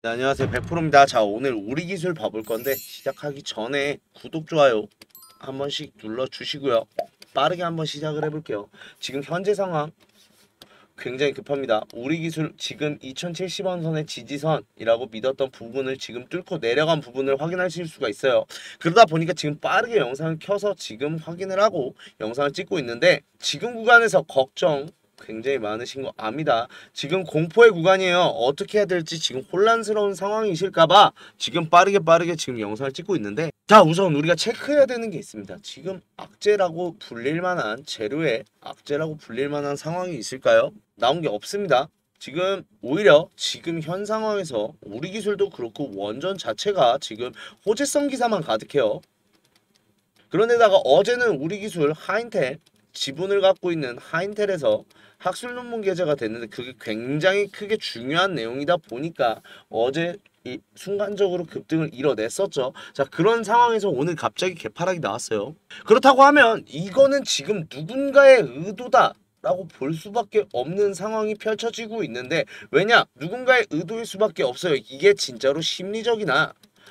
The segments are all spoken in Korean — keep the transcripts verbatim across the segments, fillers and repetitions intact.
네, 안녕하세요, 백 퍼센트입니다. 자, 오늘 우리 기술 봐볼 건데 시작하기 전에 구독, 좋아요 한 번씩 눌러주시고요. 빠르게 한번 시작을 해볼게요. 지금 현재 상황 굉장히 급합니다. 우리 기술 지금 이천칠십 원 선의 지지선이라고 믿었던 부분을 지금 뚫고 내려간 부분을 확인하실 수가 있어요. 그러다 보니까 지금 빠르게 영상을 켜서 지금 확인을 하고 영상을 찍고 있는데, 지금 구간에서 걱정 굉장히 많으신 거 압니다. 지금 공포의 구간이에요. 어떻게 해야 될지 지금 혼란스러운 상황이실까봐 지금 빠르게 빠르게 지금 영상을 찍고 있는데, 자, 우선 우리가 체크해야 되는 게 있습니다. 지금 악재라고 불릴 만한 재료에 악재라고 불릴 만한 상황이 있을까요? 나온 게 없습니다. 지금 오히려 지금 현 상황에서 우리 기술도 그렇고 원전 자체가 지금 호재성 기사만 가득해요. 그런데다가 어제는 우리 기술 하인텔 지분을 갖고 있는 하인텔에서 학술 논문 게재가 됐는데, 그게 굉장히 크게 중요한 내용이다 보니까 어제 이 순간적으로 급등을 이뤄냈었죠. 자, 그런 상황에서 오늘 갑자기 개파락이 나왔어요. 그렇다고 하면 이거는 지금 누군가의 의도다 라고 볼 수밖에 없는 상황이 펼쳐지고 있는데, 왜냐? 누군가의 의도일 수밖에 없어요. 이게 진짜로 심리적이나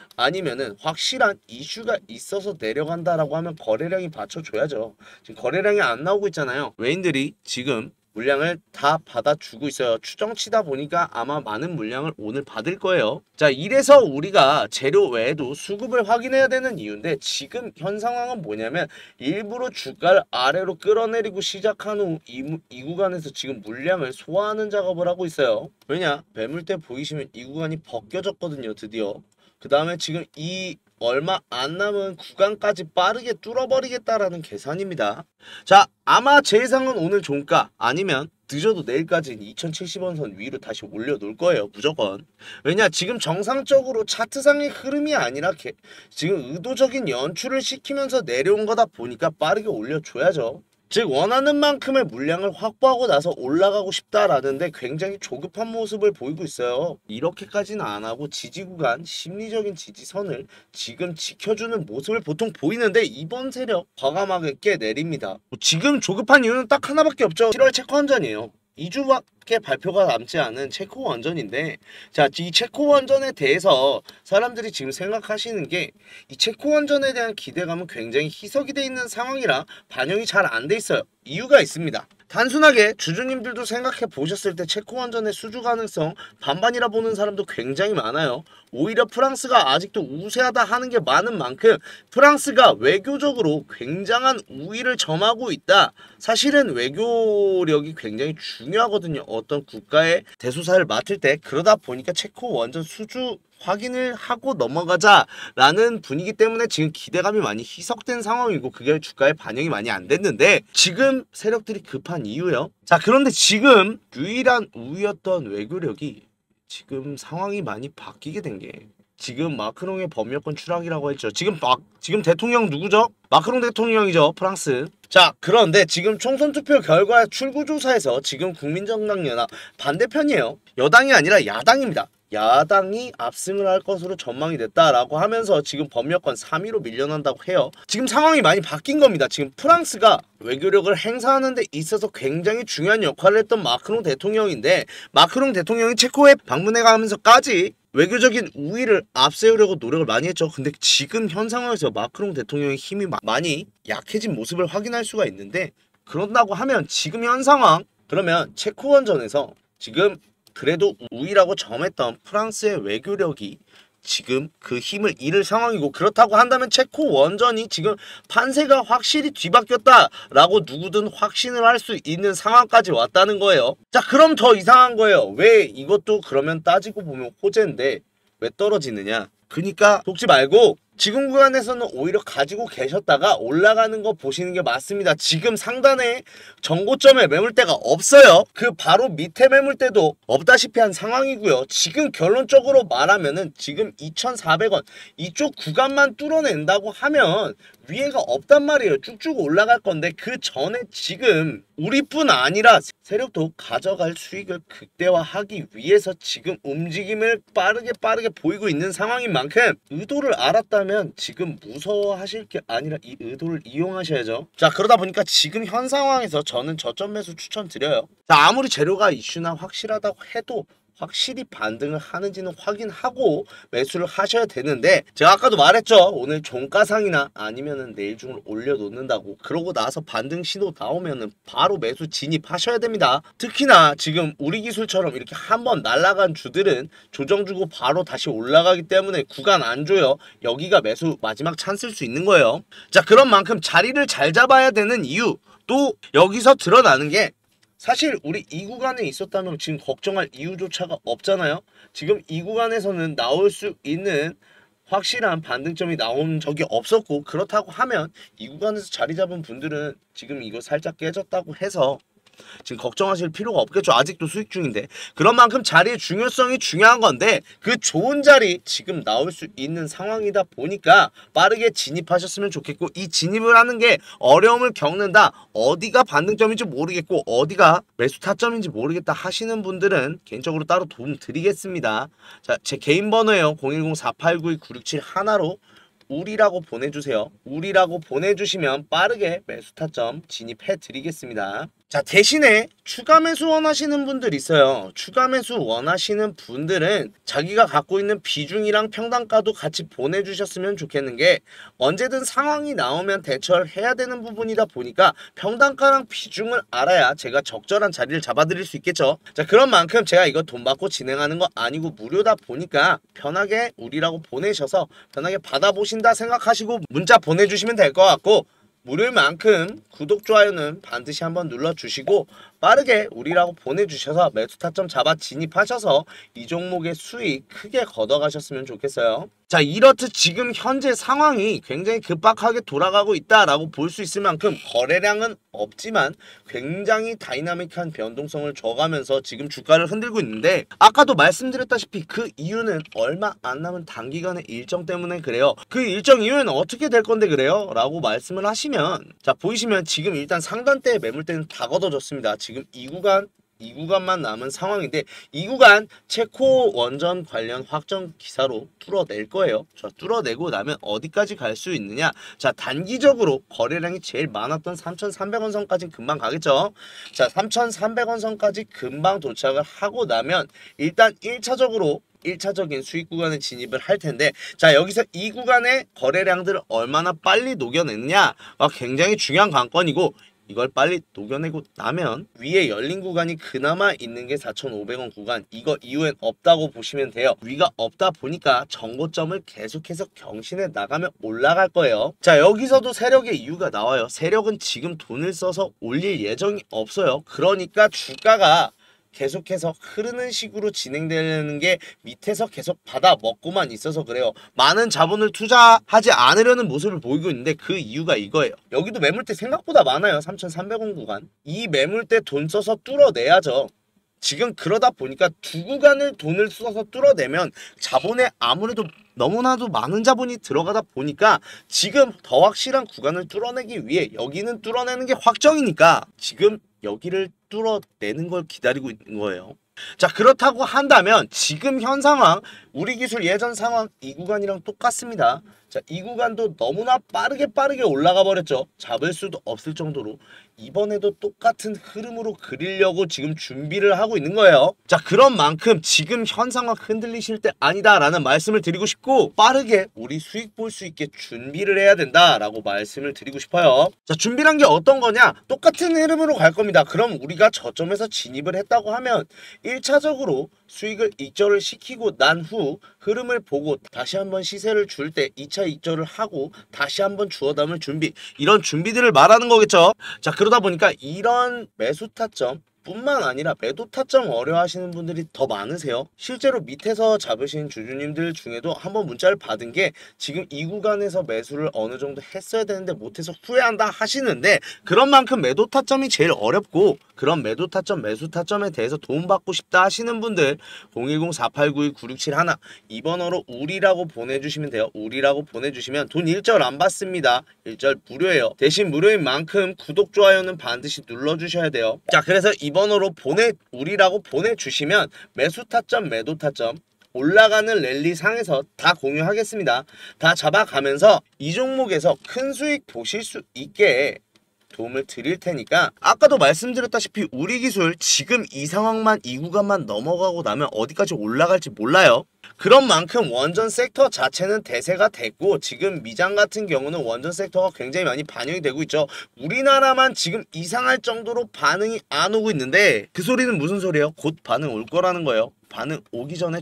아니면은 확실한 이슈가 있어서 내려간다라고 하면 거래량이 받쳐줘야죠. 지금 거래량이 안 나오고 있잖아요. 외인들이 지금 물량을 다 받아주고 있어요. 추정치다 보니까 아마 많은 물량을 오늘 받을 거예요. 자, 이래서 우리가 재료 외에도 수급을 확인해야 되는 이유인데, 지금 현 상황은 뭐냐면 일부러 주가를 아래로 끌어내리고 시작한 후 이 이 구간에서 지금 물량을 소화하는 작업을 하고 있어요. 왜냐? 매물대 보이시면 이 구간이 벗겨졌거든요, 드디어. 그 다음에 지금 이 얼마 안 남은 구간까지 빠르게 뚫어버리겠다라는 계산입니다. 자, 아마 제 예상은 오늘 종가 아니면 늦어도 내일까지 이천칠십 원 선 위로 다시 올려놓을 거예요, 무조건. 왜냐? 지금 정상적으로 차트상의 흐름이 아니라 개, 지금 의도적인 연출을 시키면서 내려온 거다 보니까 빠르게 올려줘야죠. 즉 원하는 만큼의 물량을 확보하고 나서 올라가고 싶다라는데 굉장히 조급한 모습을 보이고 있어요. 이렇게까지는 안 하고 지지 구간, 심리적인 지지선을 지금 지켜주는 모습을 보통 보이는데, 이번 세력 과감하게 깨 내립니다. 지금 조급한 이유는 딱 하나밖에 없죠. 칠월 체코 원전이에요. 이 주밖에 발표가 남지 않은 체코 원전인데, 자, 이 체코 원전에 대해서 사람들이 지금 생각하시는 게, 이 체코 원전에 대한 기대감은 굉장히 희석이 돼 있는 상황이라 반영이 잘 안 돼 있어요. 이유가 있습니다. 단순하게 주주님들도 생각해 보셨을 때 체코 원전의 수주 가능성 반반이라 보는 사람도 굉장히 많아요. 오히려 프랑스가 아직도 우세하다 하는 게 많은 만큼 프랑스가 외교적으로 굉장한 우위를 점하고 있다. 사실은 외교력이 굉장히 중요하거든요, 어떤 국가의 대소사를 맡을 때. 그러다 보니까 체코 원전 수주 확인을 하고 넘어가자라는 분위기 때문에 지금 기대감이 많이 희석된 상황이고, 그게 주가에 반영이 많이 안 됐는데, 지금 세력들이 급한 이유요. 자, 그런데 지금 유일한 우위였던 외교력이 지금 상황이 많이 바뀌게 된 게, 지금 마크롱의 범여권 추락이라고 했죠. 지금 막 지금 대통령 누구죠? 마크롱 대통령이죠, 프랑스. 자, 그런데 지금 총선 투표 결과 출구조사에서 지금 국민정당연합 반대편이에요. 여당이 아니라 야당입니다. 야당이 압승을 할 것으로 전망이 됐다라고 하면서 지금 범여권 삼 위로 밀려난다고 해요. 지금 상황이 많이 바뀐 겁니다. 지금 프랑스가 외교력을 행사하는 데 있어서 굉장히 중요한 역할을 했던 마크롱 대통령인데, 마크롱 대통령이 체코에 방문해 가면서까지 외교적인 우위를 앞세우려고 노력을 많이 했죠. 근데 지금 현 상황에서 마크롱 대통령의 힘이 마, 많이 약해진 모습을 확인할 수가 있는데, 그런다고 하면 지금 현 상황, 그러면 체코 원전에서 지금 그래도 우위라고 점했던 프랑스의 외교력이 지금 그 힘을 잃을 상황이고, 그렇다고 한다면 체코 원전이 지금 판세가 확실히 뒤바뀌었다라고 누구든 확신을 할 수 있는 상황까지 왔다는 거예요. 자, 그럼 더 이상한 거예요. 왜 이것도 그러면 따지고 보면 호재인데 왜 떨어지느냐? 그러니까 속지 말고 지금 구간에서는 오히려 가지고 계셨다가 올라가는 거 보시는 게 맞습니다. 지금 상단에 정고점에 매물대가 없어요. 그 바로 밑에 매물대도 없다시피 한 상황이고요. 지금 결론적으로 말하면은 지금 이천사백 원 이쪽 구간만 뚫어낸다고 하면 위에가 없단 말이에요. 쭉쭉 올라갈 건데, 그 전에 지금 우리뿐 아니라 세력도 가져갈 수익을 극대화하기 위해서 지금 움직임을 빠르게 빠르게 보이고 있는 상황인 만큼, 의도를 알았다면 지금 무서워하실 게 아니라 이 의도를 이용하셔야죠. 자, 그러다 보니까 지금 현 상황에서 저는 저점 매수 추천드려요. 자, 아무리 재료가 이슈나 확실하다고 해도 확실히 반등을 하는지는 확인하고 매수를 하셔야 되는데, 제가 아까도 말했죠. 오늘 종가상이나 아니면은 내일 중을 올려놓는다고. 그러고 나서 반등 신호 나오면은 바로 매수 진입하셔야 됩니다. 특히나 지금 우리 기술처럼 이렇게 한번 날아간 주들은 조정 주고 바로 다시 올라가기 때문에 구간 안 줘요. 여기가 매수 마지막 찬스일 수 있는 거예요. 자, 그런 만큼 자리를 잘 잡아야 되는 이유, 또 여기서 드러나는 게, 사실 우리 이 구간에 있었다면 지금 걱정할 이유조차가 없잖아요. 지금 이 구간에서는 나올 수 있는 확실한 반등점이 나온 적이 없었고, 그렇다고 하면 이 구간에서 자리 잡은 분들은 지금 이거 살짝 깨졌다고 해서 지금 걱정하실 필요가 없겠죠. 아직도 수익 중인데. 그런 만큼 자리의 중요성이 중요한 건데, 그 좋은 자리 지금 나올 수 있는 상황이다 보니까 빠르게 진입하셨으면 좋겠고, 이 진입을 하는 게 어려움을 겪는다, 어디가 반등점인지 모르겠고 어디가 매수 타점인지 모르겠다 하시는 분들은 개인적으로 따로 도움 드리겠습니다. 자, 제 개인 번호예요. 공일공 사팔구이 구육칠 하나로 우리라고 보내주세요. 우리라고 보내주시면 빠르게 매수 타점 진입해 드리겠습니다. 자, 대신에 추가 매수 원하시는 분들 있어요. 추가 매수 원하시는 분들은 자기가 갖고 있는 비중이랑 평단가도 같이 보내주셨으면 좋겠는 게, 언제든 상황이 나오면 대처를 해야 되는 부분이다 보니까 평단가랑 비중을 알아야 제가 적절한 자리를 잡아드릴 수 있겠죠. 자, 그런 만큼 제가 이거 돈 받고 진행하는 거 아니고 무료다 보니까 편하게 우리라고 보내셔서 편하게 받아보신다 생각하시고 문자 보내주시면 될 것 같고, 무료일 만큼 구독, 좋아요는 반드시 한번 눌러주시고 빠르게 우리라고 보내주셔서 매수 타점 잡아 진입하셔서 이 종목의 수익 크게 걷어가셨으면 좋겠어요. 자, 이렇듯 지금 현재 상황이 굉장히 급박하게 돌아가고 있다라고 볼 수 있을 만큼 거래량은 없지만 굉장히 다이나믹한 변동성을 줘가면서 지금 주가를 흔들고 있는데, 아까도 말씀드렸다시피 그 이유는 얼마 안 남은 단기간의 일정 때문에 그래요. 그 일정 이후에는 어떻게 될 건데 그래요? 라고 말씀을 하시면, 자, 보이시면 지금 일단 상단대의 매물대는 다 걷어졌습니다. 지금 이 구간 이 구간만 남은 상황인데, 이 구간 체코 원전 관련 확정 기사로 뚫어낼 거예요. 자, 뚫어내고 나면 어디까지 갈 수 있느냐? 자, 단기적으로 거래량이 제일 많았던 삼천삼백 원 선까지 금방 가겠죠. 자, 삼천삼백 원 선까지 금방 도착을 하고 나면 일단 일 차적으로 일 차적인 수익 구간에 진입을 할 텐데, 자, 여기서 이 구간의 거래량들을 얼마나 빨리 녹여냈냐가 굉장히 중요한 관건이고, 이걸 빨리 녹여내고 나면 위에 열린 구간이 그나마 있는 게 사천오백 원 구간, 이거 이후엔 없다고 보시면 돼요. 위가 없다 보니까 정고점을 계속해서 경신해 나가면 올라갈 거예요. 자, 여기서도 세력의 이유가 나와요. 세력은 지금 돈을 써서 올릴 예정이 없어요. 그러니까 주가가 계속해서 흐르는 식으로 진행되는 게 밑에서 계속 받아 먹고만 있어서 그래요. 많은 자본을 투자하지 않으려는 모습을 보이고 있는데, 그 이유가 이거예요. 여기도 매물대 생각보다 많아요. 삼천삼백 원 구간. 이 매물대 돈 써서 뚫어내야죠. 지금 그러다 보니까 두 구간을 돈을 써서 뚫어내면 자본에 아무래도 너무나도 많은 자본이 들어가다 보니까 지금 더 확실한 구간을 뚫어내기 위해, 여기는 뚫어내는 게 확정이니까 지금 여기를 뚫어내는 걸 기다리고 있는 거예요. 자, 그렇다고 한다면 지금 현 상황, 우리 기술 예전 상황 이 구간이랑 똑같습니다. 자, 이 구간도 너무나 빠르게 빠르게 올라가 버렸죠. 잡을 수도 없을 정도로. 이번에도 똑같은 흐름으로 그리려고 지금 준비를 하고 있는 거예요. 자, 그런 만큼 지금 현 상황 흔들리실 때 아니다 라는 말씀을 드리고 싶고, 빠르게 우리 수익 볼 수 있게 준비를 해야 된다 라고 말씀을 드리고 싶어요. 자, 준비란 게 어떤 거냐? 똑같은 흐름으로 갈 겁니다. 그럼 우리가 저점에서 진입을 했다고 하면 일 차적으로 수익을 익절을 시키고 난 후 흐름을 보고 다시 한번 시세를 줄 때 이 차 익절을 하고 다시 한번 주워 담을 준비, 이런 준비들을 말하는 거겠죠. 자, 그러다 보니까 이런 매수 타점 뿐만 아니라 매도 타점 어려워하시는 분들이 더 많으세요. 실제로 밑에서 잡으신 주주님들 중에도 한번 문자를 받은 게, 지금 이 구간에서 매수를 어느 정도 했어야 되는데 못해서 후회한다 하시는데, 그런 만큼 매도 타점이 제일 어렵고, 그런 매도 타점, 매수 타점에 대해서 도움받고 싶다 하시는 분들 공일공 사팔구이 구육칠 하나 이 번호로 우리라고 보내주시면 돼요. 우리라고 보내주시면 돈 일절 안 받습니다. 일절 무료예요. 대신 무료인 만큼 구독, 좋아요는 반드시 눌러주셔야 돼요. 자, 그래서 이 번호로 보내 우리라고 보내주시면 매수 타점, 매도 타점 올라가는 랠리 상에서 다 공유하겠습니다. 다 잡아가면서 이 종목에서 큰 수익 보실 수 있게 도움을 드릴 테니까 아까도 말씀드렸다시피 우리 기술 지금 이 상황만 이 구간만 넘어가고 나면 어디까지 올라갈지 몰라요. 그런 만큼 원전 섹터 자체는 대세가 됐고 지금 미장 같은 경우는 원전 섹터가 굉장히 많이 반영이 되고 있죠. 우리나라만 지금 이상할 정도로 반응이 안 오고 있는데 그 소리는 무슨 소리예요? 곧 반응 올 거라는 거예요. 반응 오기 전에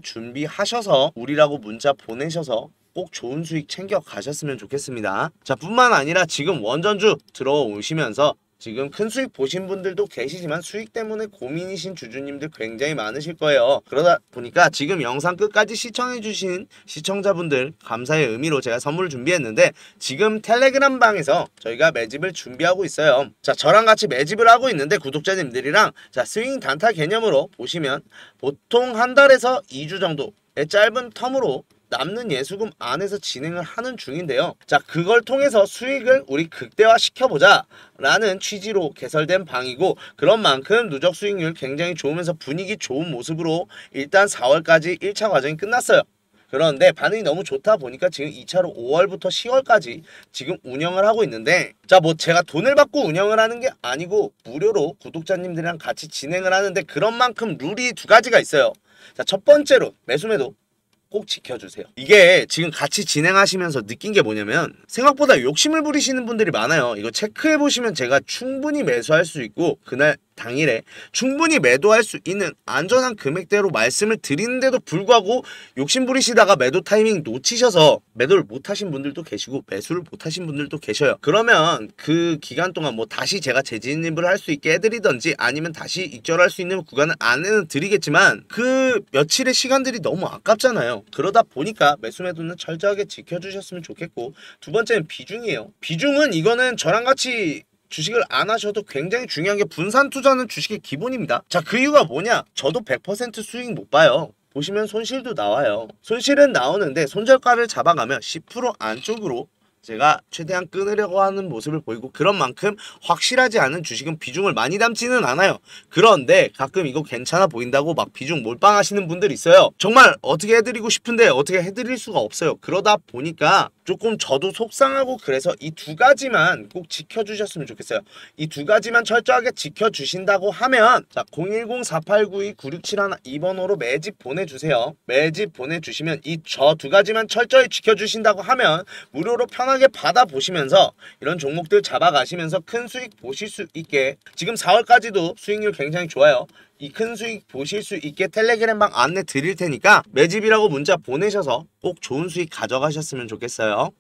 준비하셔서 우리라고 문자 보내셔서 꼭 좋은 수익 챙겨 가셨으면 좋겠습니다. 자, 뿐만 아니라 지금 원전주 들어오시면서 지금 큰 수익 보신 분들도 계시지만 수익 때문에 고민이신 주주님들 굉장히 많으실 거예요. 그러다 보니까 지금 영상 끝까지 시청해주신 시청자분들 감사의 의미로 제가 선물을 준비했는데 지금 텔레그램 방에서 저희가 매집을 준비하고 있어요. 자, 저랑 같이 매집을 하고 있는데 구독자님들이랑 자 스윙 단타 개념으로 보시면 보통 한 달에서 이 주 정도의 짧은 텀으로 남는 예수금 안에서 진행을 하는 중인데요. 자, 그걸 통해서 수익을 우리 극대화 시켜보자 라는 취지로 개설된 방이고 그런 만큼 누적 수익률 굉장히 좋으면서 분위기 좋은 모습으로 일단 사월까지 일 차 과정이 끝났어요. 그런데 반응이 너무 좋다 보니까 지금 이 차로 오월부터 시월까지 지금 운영을 하고 있는데 자, 뭐 제가 돈을 받고 운영을 하는 게 아니고 무료로 구독자님들이랑 같이 진행을 하는데 그런 만큼 룰이 두 가지가 있어요. 자, 첫 번째로 매수매도 꼭 지켜주세요. 이게 지금 같이 진행하시면서 느낀 게 뭐냐면 생각보다 욕심을 부리시는 분들이 많아요. 이거 체크해보시면 제가 충분히 매수할 수 있고 그날 당일에 충분히 매도할 수 있는 안전한 금액대로 말씀을 드리는데도 불구하고 욕심 부리시다가 매도 타이밍 놓치셔서 매도를 못하신 분들도 계시고 매수를 못하신 분들도 계셔요. 그러면 그 기간 동안 뭐 다시 제가 재진입을 할 수 있게 해드리던지 아니면 다시 익절할 수 있는 구간을 안에는 드리겠지만 그 며칠의 시간들이 너무 아깝잖아요. 그러다 보니까 매수 매도는 철저하게 지켜주셨으면 좋겠고 두 번째는 비중이에요. 비중은 이거는 저랑 같이 주식을 안 하셔도 굉장히 중요한 게 분산 투자는 주식의 기본입니다. 자, 그 이유가 뭐냐? 저도 백 퍼센트 수익 못 봐요. 보시면 손실도 나와요. 손실은 나오는데 손절가를 잡아가면 십 퍼센트 안쪽으로 제가 최대한 끊으려고 하는 모습을 보이고 그런 만큼 확실하지 않은 주식은 비중을 많이 담지는 않아요. 그런데 가끔 이거 괜찮아 보인다고 막 비중 몰빵하시는 분들 있어요. 정말 어떻게 해드리고 싶은데 어떻게 해드릴 수가 없어요. 그러다 보니까 조금 저도 속상하고 그래서 이 두 가지만 꼭 지켜주셨으면 좋겠어요. 이 두 가지만 철저하게 지켜주신다고 하면 자 공일공 사팔구이 구육칠일 이 번호로 매집 보내주세요. 매집 보내주시면 이 저 두 가지만 철저히 지켜주신다고 하면 무료로 편하게 받아보시면서 이런 종목들 잡아가시면서 큰 수익 보실 수 있게 지금 사월까지도 수익률 굉장히 좋아요. 이 큰 수익 보실 수 있게 텔레그램방 안내 드릴 테니까 매집이라고 문자 보내셔서 꼭 좋은 수익 가져가셨으면 좋겠어요.